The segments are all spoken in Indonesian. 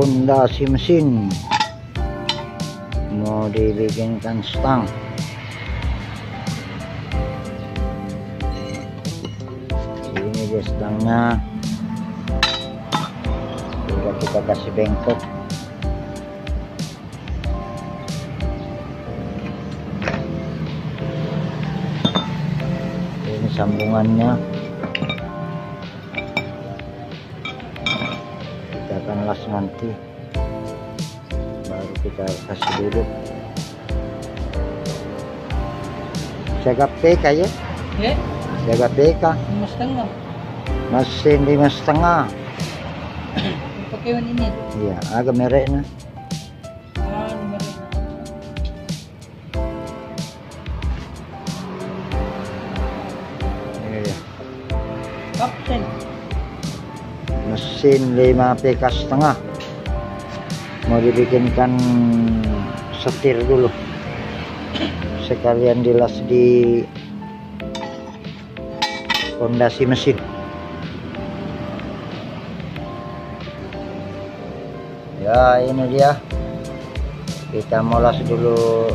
pondasi mesin, mau dibikinkan stang. Ini dia stangnya, sudah kita kasih bengkok. Ini sambungannya, kita akan las nanti, baru kita kasih duduk. Jaga PK ya? Jaga PK. 5,5. Mesin 5,5. Pakai yang ini. Iya, agak merek na. Nomor Ini dia. kapten. Mesin 5 PK setengah. Mau dibikinkan setir dulu. Sekalian dilas di pondasi mesin. Ya, ini dia. Kita mau las dulu.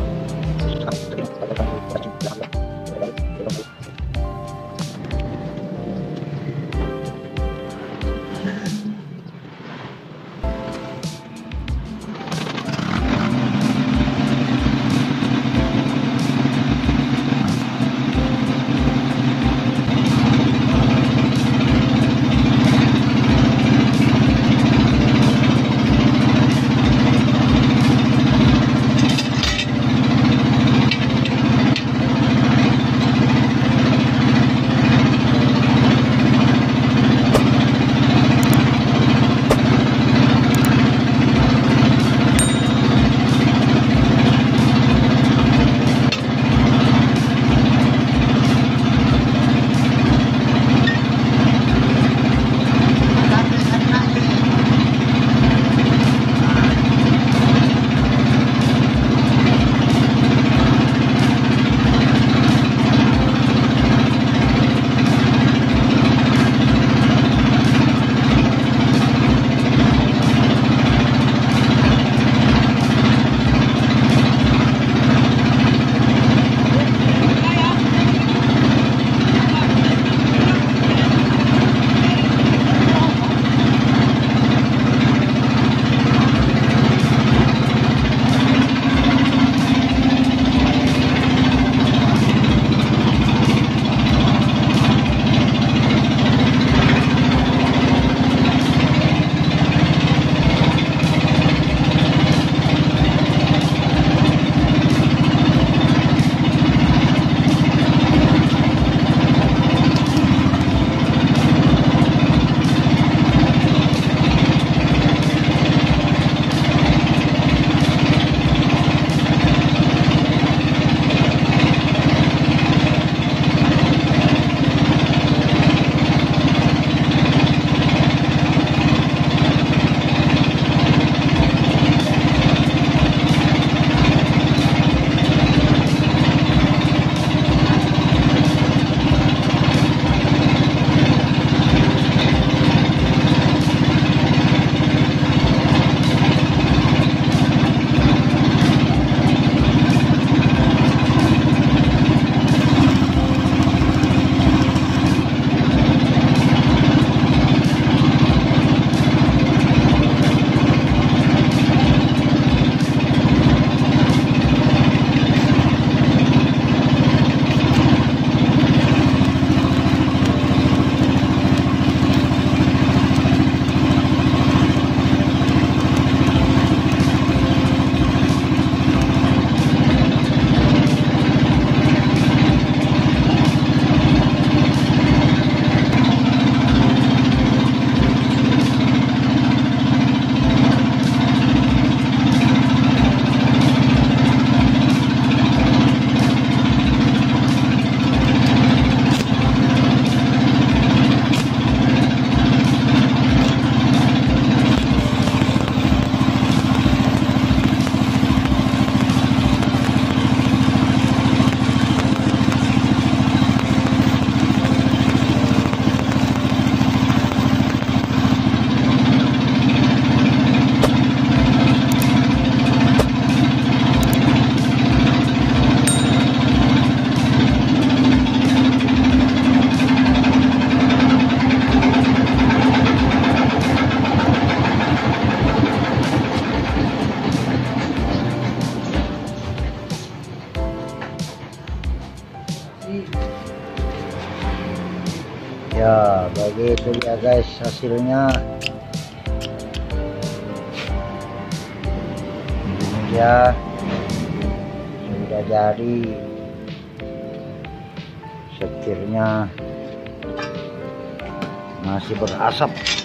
Ya begitu ya guys hasilnya. Ini dia sudah jadi setirnya, masih berasap.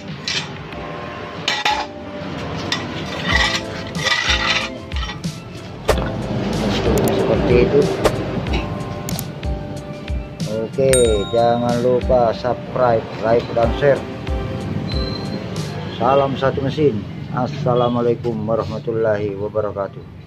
Seperti itu. Oke, jangan lupa subscribe, like, dan share. Salam satu mesin. Assalamualaikum warahmatullahi wabarakatuh.